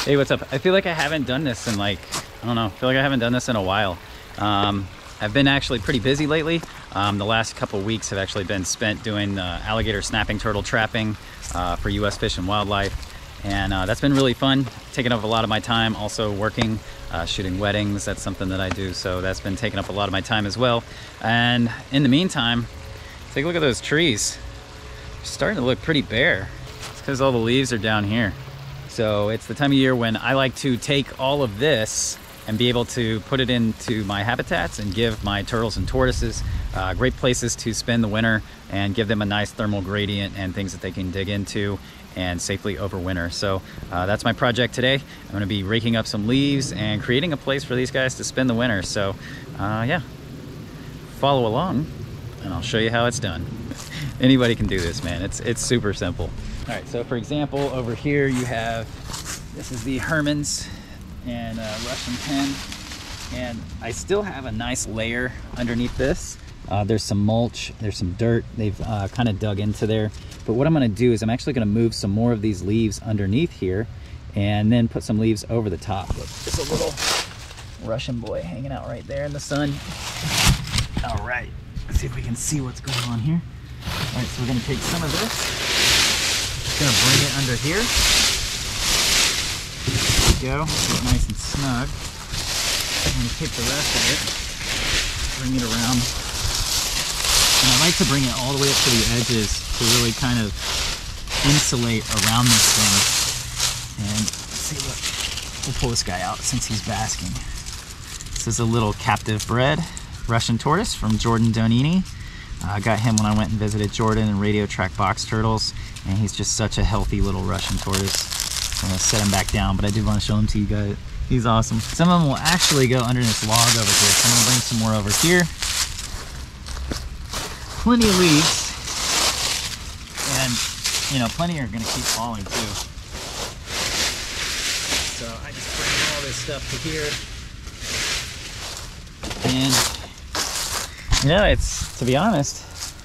Hey, what's up? I feel like I haven't done this in like, I don't know, I feel like I haven't done this in a while. I've been actually pretty busy lately. The last couple weeks have actually been spent doing alligator snapping turtle trapping for U.S. Fish and Wildlife. And that's been really fun, taking up a lot of my time. Also working, shooting weddings, that's something that I do. So that's been taking up a lot of my time as well. And in the meantime, take a look at those trees. They're starting to look pretty bare. It's because all the leaves are down here. So it's the time of year when I like to take all of this and be able to put it into my habitats and give my turtles and tortoises great places to spend the winter and give them a nice thermal gradient and things that they can dig into and safely overwinter. So that's my project today. I'm gonna be raking up some leaves and creating a place for these guys to spend the winter. So yeah, follow along and I'll show you how it's done. Anybody can do this, man. It's super simple. All right, so for example, over here you have, this is the Herman's and Russian pen, and I still have a nice layer underneath this. There's some mulch, there's some dirt, they've kind of dug into there. But what I'm gonna do is I'm actually gonna move some more of these leaves underneath here and then put some leaves over the top. Look, there's a little Russian boy hanging out right there in the sun. All right, let's see if we can see what's going on here. All right, so we're gonna take some of this, just gonna bring it under here. There we go, get it nice and snug. I'm gonna take the rest of it, bring it around. And I like to bring it all the way up to the edges to really kind of insulate around this thing. And let's see what, we'll pull this guy out since he's basking. This is a little captive bred Russian tortoise from Jordan Donini. I got him when I went and visited Jordan and radio track box turtles, and he's just such a healthy little Russian tortoise. I'm gonna set him back down, but I did want to show him to you guys. He's awesome. Some of them will actually go under this log over here, so I'm gonna bring some more over here. Plenty of leaves, and you know, plenty are gonna keep falling too. So I just bring all this stuff to here, and yeah, it's, to be honest,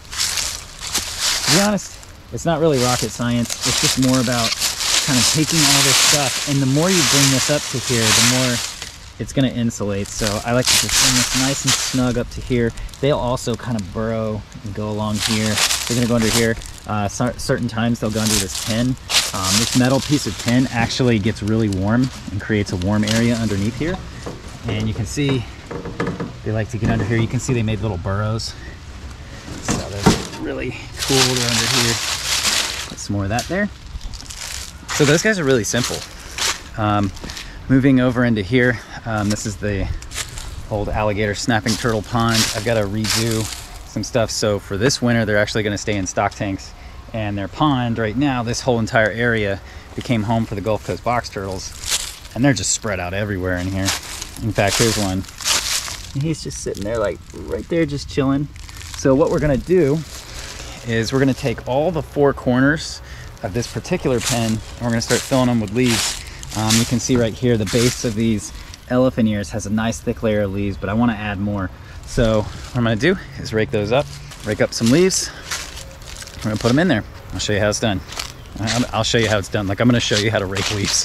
it's not really rocket science. It's just more about kind of taking all this stuff, and the more you bring this up to here, the more it's going to insulate. So I like to just bring this nice and snug up to here. They'll also kind of burrow and go along here. They're going to go under here. Certain times they'll go under this tin. This metal piece of tin actually gets really warm and creates a warm area underneath here. And you can see they like to get under here. You can see they made little burrows. So they're really cool. They're under here. Put some more of that there. So those guys are really simple. Moving over into here, this is the old alligator snapping turtle pond. I've got to redo some stuff. So for this winter, they're actually going to stay in stock tanks. And their pond right now, this whole entire area became home for the Gulf Coast box turtles. And they're just spread out everywhere in here. In fact, here's one. And he's just sitting there like right there, just chilling. So what we're going to do is we're going to take all the four corners of this particular pen, and we're going to start filling them with leaves. You can see right here the base of these elephant ears has a nice thick layer of leaves, but I want to add more. So what I'm going to do is rake those up, rake up some leaves. We're going to put them in there. I'll show you how it's done. I'll show you how it's done. Like, I'm going to show you how to rake leaves.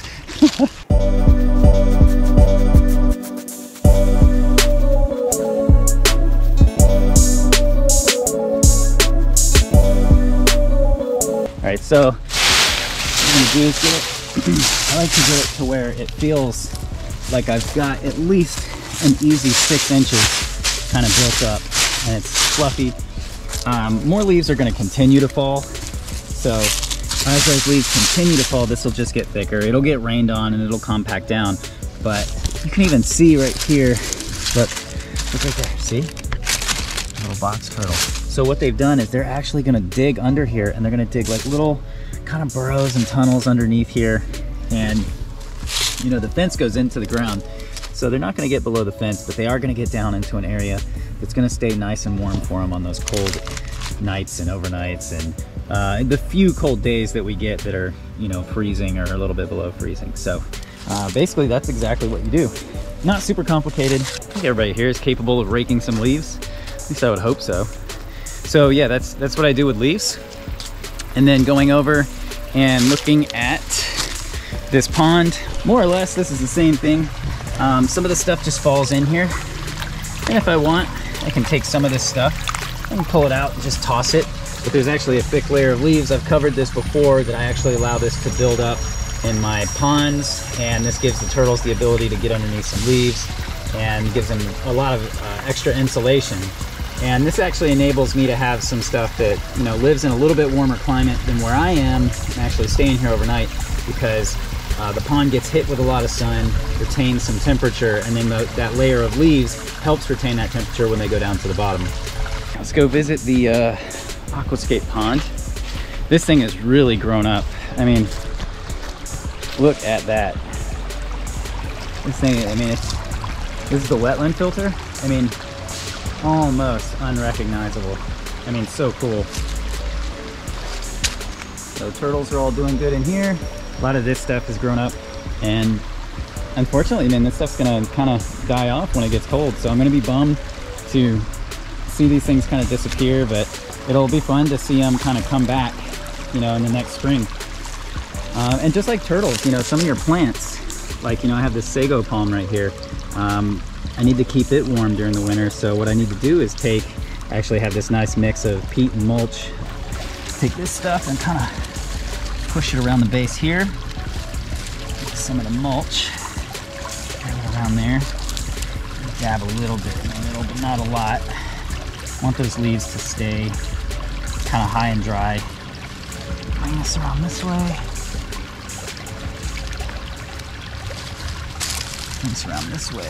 All right, so what I'm gonna do is get it, I like to get it to where it feels like I've got at least an easy 6 inches kind of built up, and it's fluffy. More leaves are gonna continue to fall. So as those leaves continue to fall, this will just get thicker. It'll get rained on and it'll compact down. But you can even see right here, look right there, see? Little box turtle. So what they've done is they're actually gonna dig under here, and they're gonna dig like little kind of burrows and tunnels underneath here. And you know, the fence goes into the ground, so they're not gonna get below the fence, but they are gonna get down into an area that's gonna stay nice and warm for them on those cold nights and overnights, and the few cold days that we get that are, you know, freezing or a little bit below freezing. So basically that's exactly what you do. Not super complicated. I think everybody here is capable of raking some leaves. At least I would hope so. So yeah, that's what I do with leaves. And then going over and looking at this pond, more or less, this is the same thing. Some of the stuff just falls in here. And if I want, I can take some of this stuff and pull it out and just toss it. But there's actually a thick layer of leaves. I've covered this before, that I actually allow this to build up in my ponds, and this gives the turtles the ability to get underneath some leaves and gives them a lot of extra insulation. And this actually enables me to have some stuff that, you know, lives in a little bit warmer climate than where I am, and actually staying here overnight, because the pond gets hit with a lot of sun, retains some temperature, and then that layer of leaves helps retain that temperature when they go down to the bottom. Let's go visit the aquascape pond. This thing is really grown up. I mean, look at that. This thing, I mean, this is the wetland filter. I mean, almost unrecognizable. I mean, so cool. So turtles are all doing good in here. A lot of this stuff has grown up, and unfortunately, man, this stuff's gonna kind of die off when it gets cold. So I'm gonna be bummed to see these things kind of disappear, but it'll be fun to see them kind of come back, you know, in the next spring. And just like turtles, you know, some of your plants, like, you know, I have this sago palm right here. I need to keep it warm during the winter, so what I need to do is actually have this nice mix of peat and mulch. Take this stuff and kind of push it around the base here. Get some of the mulch around there. Dab a little bit in the middle, but not a lot. Want those leaves to stay kind of high and dry. Bring this around this way. Bring this around this way.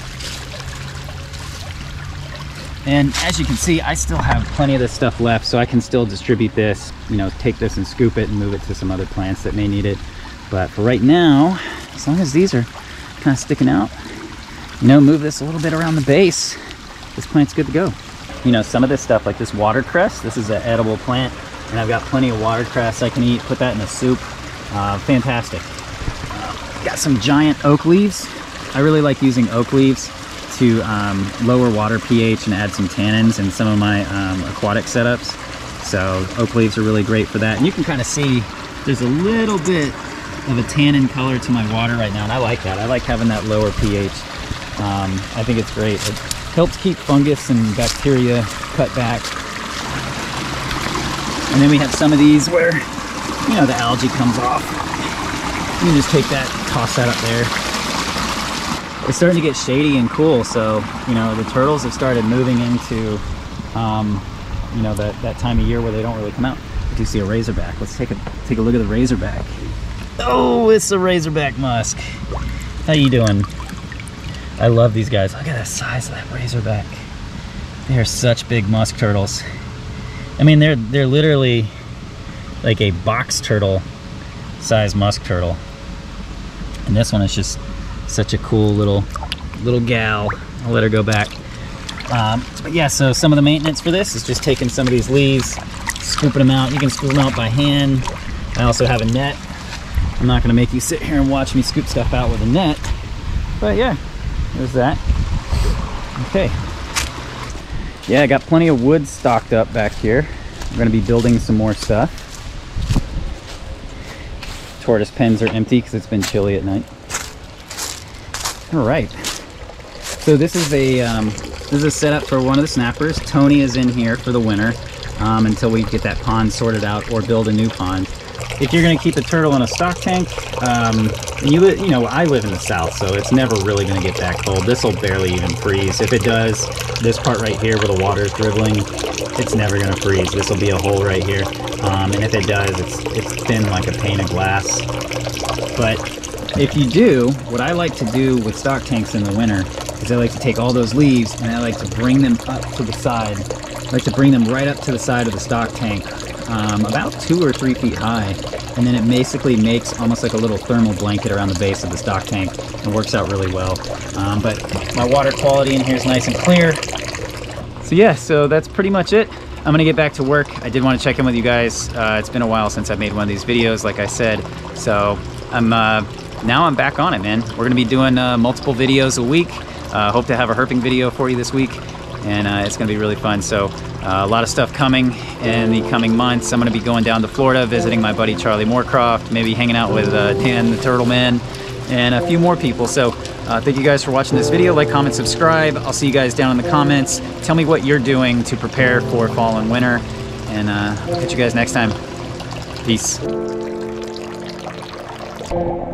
And as you can see, I still have plenty of this stuff left, so I can still distribute this, you know, take this and scoop it and move it to some other plants that may need it. But for right now, as long as these are kind of sticking out, you know, move this a little bit around the base, this plant's good to go. You know, some of this stuff, like this watercress, this is an edible plant, and I've got plenty of watercress I can eat, put that in a soup. Fantastic. Got some giant oak leaves. I really like using oak leaves to lower water pH and add some tannins in some of my aquatic setups. So oak leaves are really great for that. And you can kind of see there's a little bit of a tannin color to my water right now, and I like that. I like having that lower pH. I think it's great. It helps keep fungus and bacteria cut back. And then we have some of these where, you know, the algae comes off. You can just take that, toss that up there. It's starting to get shady and cool, so, you know, the turtles have started moving into, you know, that time of year where they don't really come out. I do see a razorback. Let's take a look at the razorback. Oh, it's a razorback musk. How you doing? I love these guys. Look at the size of that razorback. They are such big musk turtles. I mean, they're literally like a box turtle size musk turtle. And this one is just such a cool little gal. I'll let her go back. But yeah, so some of the maintenance for this is just taking some of these leaves, scooping them out. You can scoop them out by hand. I also have a net. I'm not gonna make you sit here and watch me scoop stuff out with a net, but yeah, there's that. Okay. Yeah, I got plenty of wood stocked up back here. I'm gonna be building some more stuff. Tortoise pens are empty because it's been chilly at night. All right, so this is a setup for one of the snappers. Tony is in here for the winter until we get that pond sorted out or build a new pond. If you're going to keep a turtle in a stock tank, you know, I live in the south, so it's never really going to get that cold. This will barely even freeze. If it does, this part right here where the water is dribbling, it's never going to freeze. This will be a hole right here, and if it does, it's thin like a pane of glass. But if you do, what I like to do with stock tanks in the winter is I like to take all those leaves and I like to bring them up to the side. I like to bring them right up to the side of the stock tank, about 2 or 3 feet high. And then it basically makes almost like a little thermal blanket around the base of the stock tank. It works out really well. But my water quality in here is nice and clear. So yeah, so that's pretty much it. I'm gonna get back to work. I did want to check in with you guys. It's been a while since I've made one of these videos, like I said. So now I'm back on it, man. We're gonna be doing multiple videos a week. Hope to have a herping video for you this week. and it's gonna be really fun. So a lot of stuff coming in the coming months. I'm gonna be going down to Florida, visiting my buddy Charlie Moorcroft, maybe hanging out with Dan the Turtle Man, and a few more people. So thank you guys for watching this video. Like, comment, subscribe. I'll see you guys down in the comments. Tell me what you're doing to prepare for fall and winter, and I'll catch you guys next time. Peace.